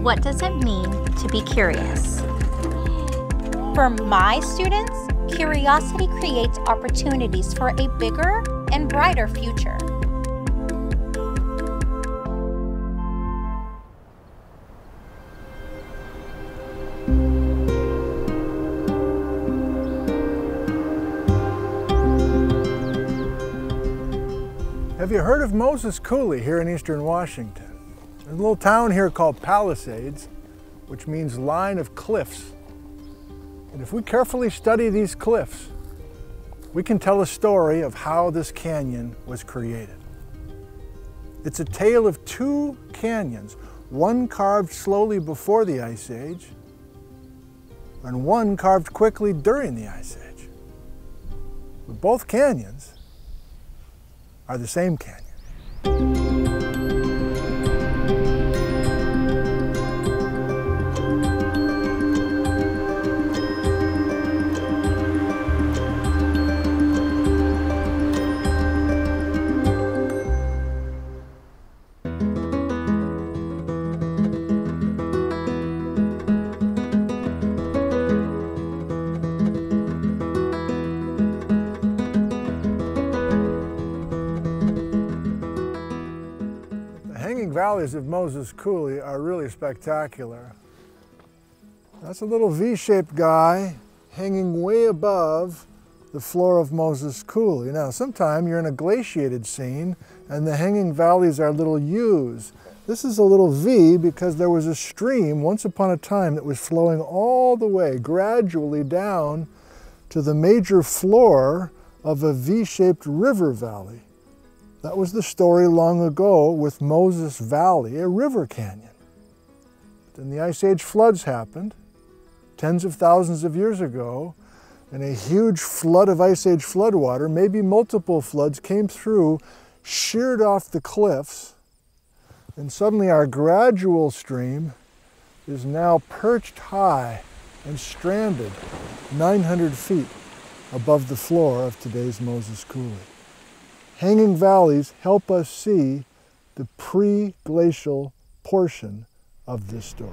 What does it mean to be curious? For my students, curiosity creates opportunities for a bigger and brighter future. Have you heard of Moses Coulee here in eastern Washington? There's a little town here called Palisades, which means line of cliffs. And if we carefully study these cliffs, we can tell a story of how this canyon was created. It's a tale of two canyons, one carved slowly before the Ice Age, and one carved quickly during the Ice Age. But both canyons are the same canyon. Valleys of Moses Coulee are really spectacular. That's a little V-shaped guy hanging way above the floor of Moses Coulee. Now, sometime you're in a glaciated scene and the hanging valleys are little U's. This is a little V because there was a stream once upon a time that was flowing all the way, gradually down to the major floor of a V-shaped river valley. That was the story long ago with Moses Valley, a river canyon. Then the Ice Age floods happened tens of thousands of years ago, and a huge flood of Ice Age floodwater, maybe multiple floods, came through, sheared off the cliffs, and suddenly our gradual stream is now perched high and stranded 900 feet above the floor of today's Moses Coulee. Hanging valleys help us see the pre-glacial portion of this story.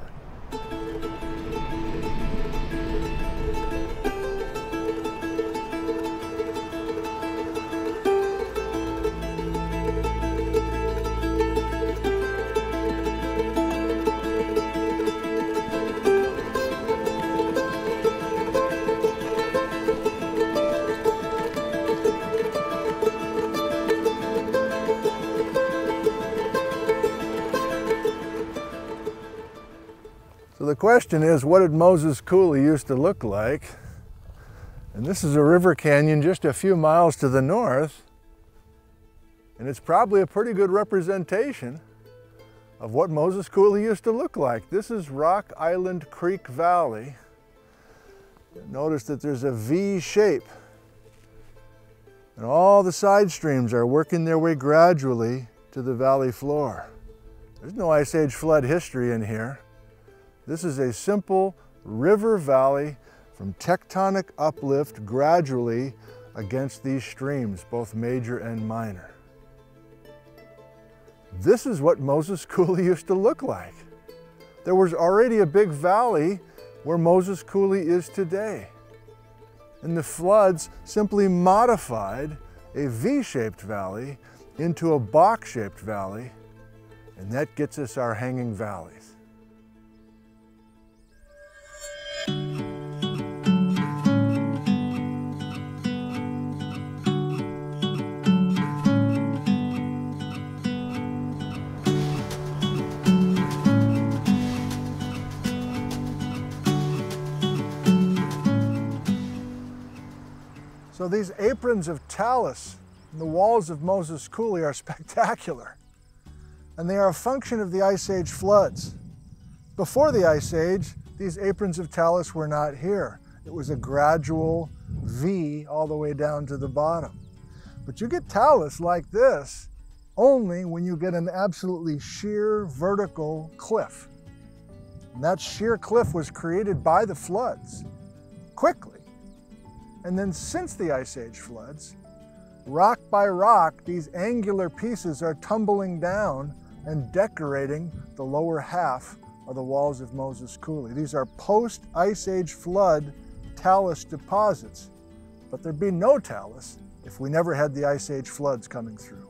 So the question is, what did Moses Coulee used to look like? And this is a river canyon just a few miles to the north, and it's probably a pretty good representation of what Moses Coulee used to look like. This is Rock Island Creek Valley. Notice that there's a V shape, and all the side streams are working their way gradually to the valley floor. There's no Ice Age flood history in here. This is a simple river valley from tectonic uplift gradually against these streams, both major and minor. This is what Moses Coulee used to look like. There was already a big valley where Moses Coulee is today. And the floods simply modified a V-shaped valley into a box-shaped valley, and that gets us our hanging valleys. So these aprons of talus in the walls of Moses Coulee are spectacular, and they are a function of the Ice Age floods. Before the Ice Age, these aprons of talus were not here. It was a gradual V all the way down to the bottom. But you get talus like this only when you get an absolutely sheer vertical cliff. And that sheer cliff was created by the floods, quickly. And then since the Ice Age floods, rock by rock, these angular pieces are tumbling down and decorating the lower half are the walls of Moses Coulee. These are post-Ice Age flood talus deposits, but there'd be no talus if we never had the Ice Age floods coming through.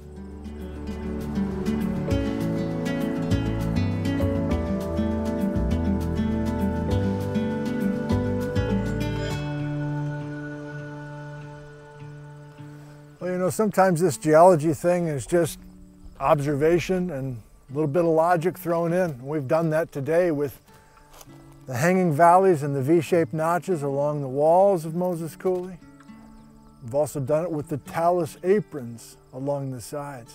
Well, you know, sometimes this geology thing is just observation and a little bit of logic thrown in. We've done that today with the hanging valleys and the V-shaped notches along the walls of Moses Coulee. We've also done it with the talus aprons along the sides.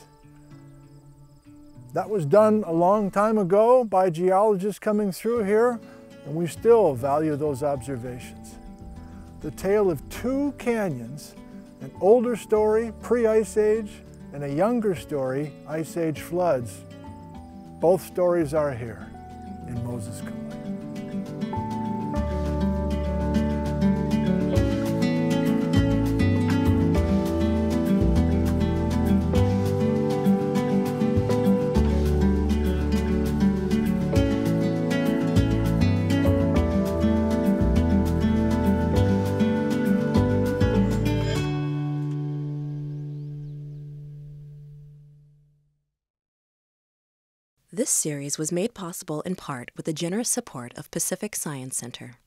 That was done a long time ago by geologists coming through here, and we still value those observations. The tale of two canyons, an older story, pre-Ice Age, and a younger story, Ice Age floods. Both stories are here in Moses Coulee. This series was made possible in part with the generous support of Pacific Science Center.